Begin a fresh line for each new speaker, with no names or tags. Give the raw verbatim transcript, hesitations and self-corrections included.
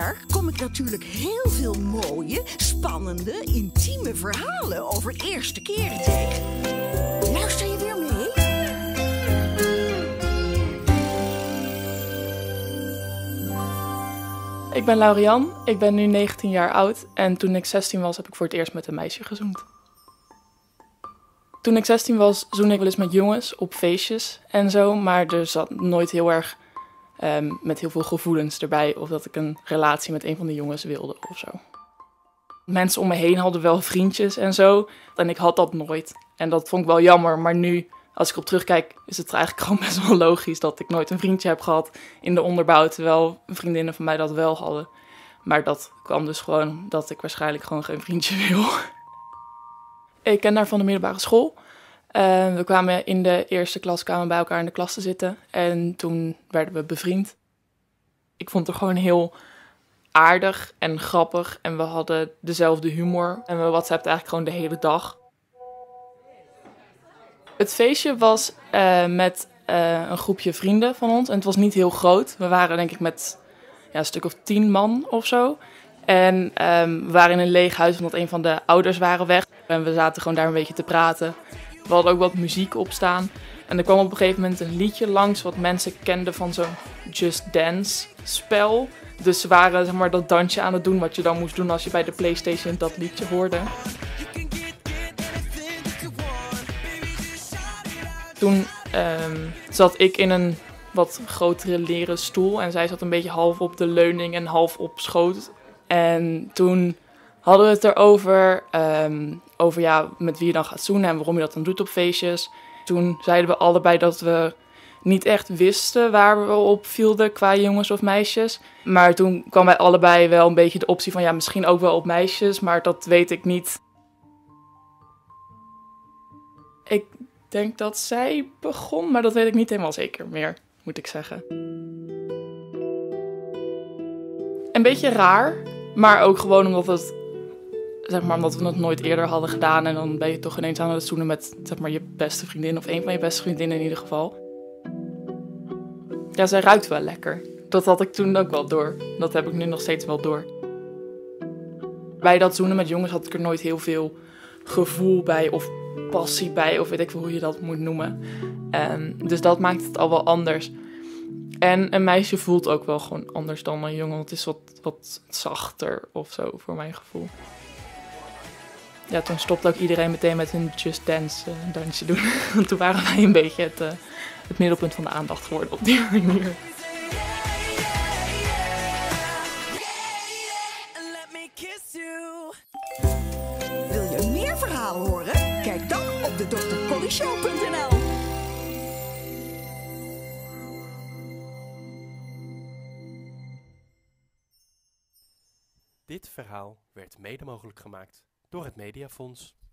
jaar kom ik natuurlijk heel veel mooie, spannende, intieme verhalen over eerste keren tegen. Luister je weer mee?
Ik ben Laurian, ik ben nu negentien jaar oud en toen ik zestien was heb ik voor het eerst met een meisje gezoend. Toen ik zestien was zoende ik wel eens met jongens op feestjes en zo, maar er zat nooit heel erg um, met heel veel gevoelens erbij of dat ik een relatie met een van de jongens wilde of zo. Mensen om me heen hadden wel vriendjes en zo en ik had dat nooit. En dat vond ik wel jammer, maar nu als ik op terugkijk is het eigenlijk gewoon best wel logisch dat ik nooit een vriendje heb gehad in de onderbouw, terwijl vriendinnen van mij dat wel hadden. Maar dat kwam dus gewoon dat ik waarschijnlijk gewoon geen vriendje wil. Ik ken haar van de middelbare school. Uh, we kwamen in de eerste klas kwamen bij elkaar in de klas te zitten en toen werden we bevriend. Ik vond haar gewoon heel aardig en grappig en we hadden dezelfde humor en we WhatsAppten eigenlijk gewoon de hele dag. Het feestje was uh, met uh, een groepje vrienden van ons en het was niet heel groot. We waren denk ik met ja, een stuk of tien man of zo. En um, we waren in een leeg huis omdat een van de ouders waren weg. En we zaten gewoon daar een beetje te praten. We hadden ook wat muziek op staan. En er kwam op een gegeven moment een liedje langs wat mensen kenden van zo'n Just Dance spel. Dus ze waren zeg maar, dat dansje aan het doen wat je dan moest doen als je bij de PlayStation dat liedje hoorde. Toen um, zat ik in een wat grotere leren stoel en zij zat een beetje half op de leuning en half op schoot. En toen hadden we het erover, um, over ja, met wie je dan gaat zoenen en waarom je dat dan doet op feestjes. Toen zeiden we allebei dat we niet echt wisten waar we op vielden qua jongens of meisjes. Maar toen kwam bij allebei wel een beetje de optie van ja, misschien ook wel op meisjes, maar dat weet ik niet. Ik denk dat zij begon, maar dat weet ik niet helemaal zeker meer, moet ik zeggen. Een beetje raar, maar ook gewoon omdat het, zeg maar, omdat we het nooit eerder hadden gedaan en dan ben je toch ineens aan het zoenen met zeg maar, je beste vriendin of een van je beste vriendinnen in ieder geval. Ja, zij ruikt wel lekker. Dat had ik toen ook wel door. Dat heb ik nu nog steeds wel door. Bij dat zoenen met jongens had ik er nooit heel veel gevoel bij of passie bij, of weet ik veel hoe je dat moet noemen. Um, dus dat maakt het al wel anders. En een meisje voelt ook wel gewoon anders dan een jongen, want het is wat, wat zachter of zo, voor mijn gevoel. Ja, toen stopte ook iedereen meteen met hun Just Dance uh, dansje doen. Want toen waren wij een beetje het, uh, het middelpunt van de aandacht geworden op die manier.
Wil je meer verhalen horen? Kijk dan op de dokter Collie Show punt n l.
Dit verhaal werd mede mogelijk gemaakt door het Mediafonds.